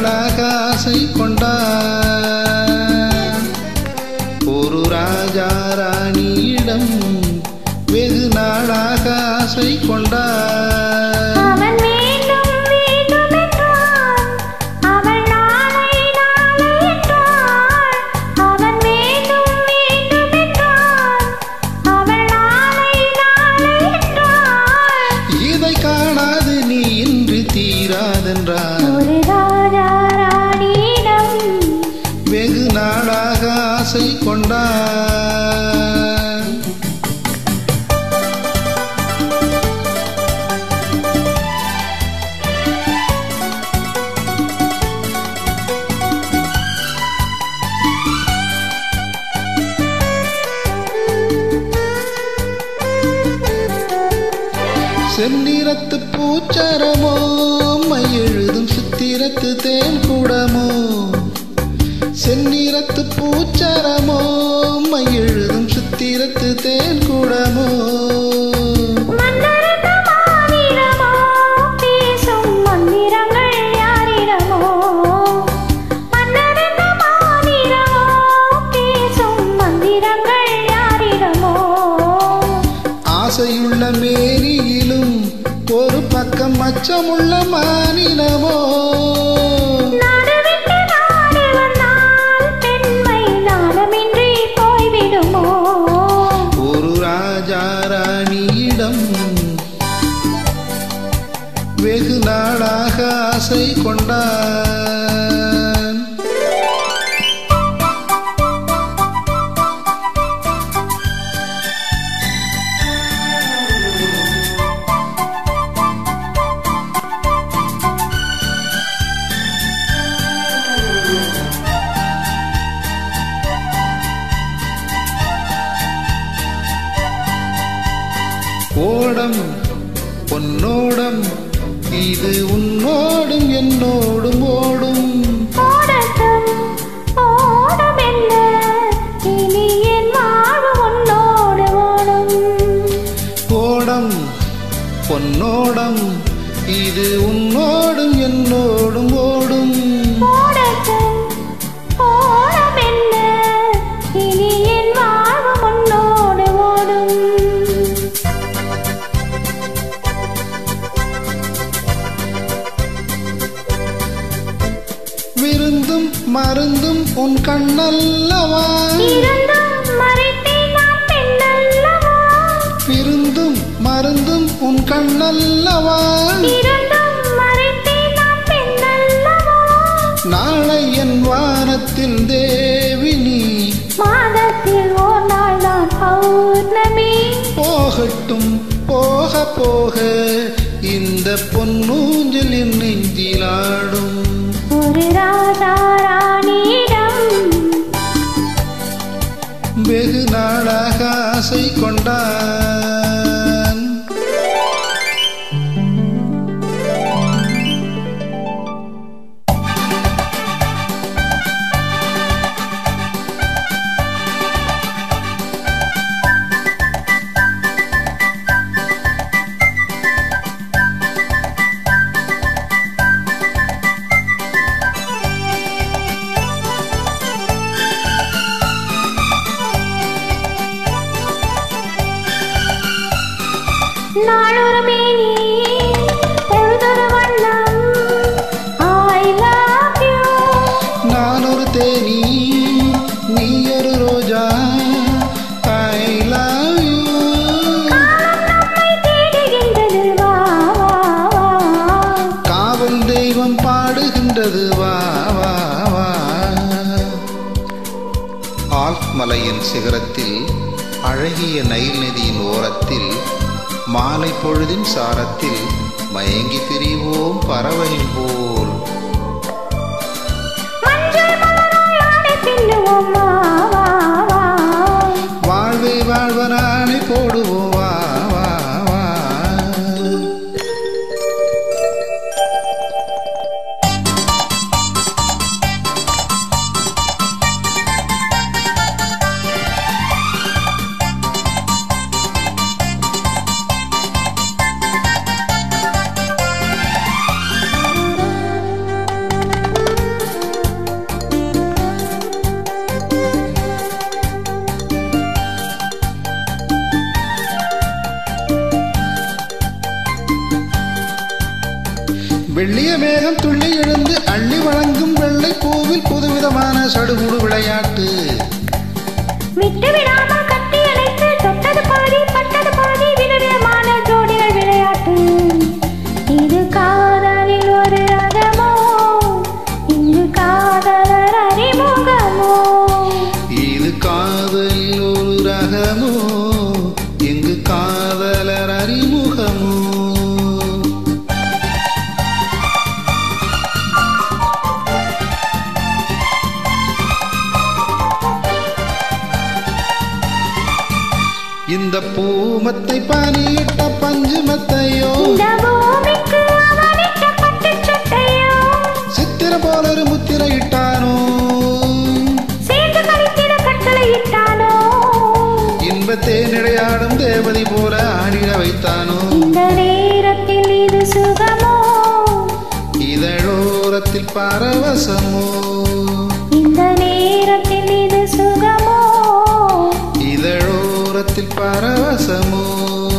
நாளாக ஆசை கொண்டான். ஒரு ராஜா ராணியிடம் வெகு நாளாக ஆசை கொண்டான். இதை காணாது நீ இன்று தீராதென்றான். ஒரு ராஜா ராணியிடம் வெகு நாளாக ஆசை கொண்டான். செந்நிறத்து பூச்சரமோ மையெழுதும் சித்திரத்து தேன் கூடமோ. செந்நிறத்து பூச்சரமோ மையெழுதும் சித்திரத்து தேன் கூடமோ. ஆசையுள்ள மேனியிலும் ஒரு பக்கம் அச்சமுள்ள மானினமோ. ஒரு ராஜா ராணியிடம் வெகு நாளாக ஆசை கொண்டான். ஓடம் பொன்னோடம் இது உன்னோடும் என்னோடும் ஓடும். ஓடம் பொன்னோடம் இது உன்னோடும் என்னோடும் ஓடும். விருந்தும் மருந்தும் உன் கண்ணல்லவா. விருந்தும் மருந்தும் உன் கண்ணல்லவா. நாளை என் வானத்தில் தேவினி மாதத்தில் ஓர் நாள் தான் பௌர்ணமி. போகட்டும் போக போக இந்த பொன்னூஞ்சல் என் நெஞ்சிலாடும். ஒரு ராஜா ராணியிடம் வெகு நாளாக ஆசை கொண்டான். நாளொரு மேனி பொழுதொரு வண்ணம் I love you. நானொரு தேனி நீ ஒரு ரோஜா I love you. நம்மை தேடுகின்றது வா வா வா. காவல் தெய்வம் பாடுகின்றது வா வா வா. ஆல்ப் மலையின் சிகரத்தில் அழகிய நைல் நதியின் ஓரத்தில் மாலை பொழுதின் சாரத்தில் மயங்கி திரிவோம் பறவையின் போல். வாழ்வை வாழ்வனானை போடுவோம் வா வா வா. பூமத்தை பானியிட்ட பஞ்சு மெத்தையோ, இந்த பூமிக்கு அவனிட்ட பட்டுச் சட்டையோ, சித்திர போலொரு முத்திரை இட்டானோ, சேர்ந்து கழித்திட கட்டளையிட்டானோ, இன்பத்தே நிலையாடும் தேவதை போல ஆடிட வைத்தானோ. இந்த நேரத்தில் இது சுகமோ, இதழோரத்தில் பரவசமோ, இந்த நேரத்தில் இது சுகமோ, இதழோரத்தில் பரவசமோ.